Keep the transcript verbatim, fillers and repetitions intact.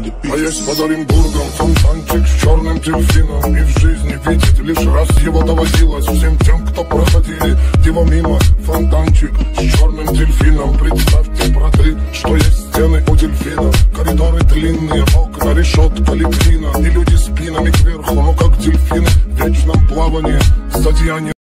А есть под Оренбургом фонтанчик с черным дельфином, и в жизни видеть лишь раз его доводилось всем тем, кто проходили его мимо. Фонтанчик с черным дельфином. Представьте, браты, что есть стены у дельфина, коридоры длинные, окна, решетка, лепнина, и люди спинами кверху, ну как дельфины в вечном плавании. Стадия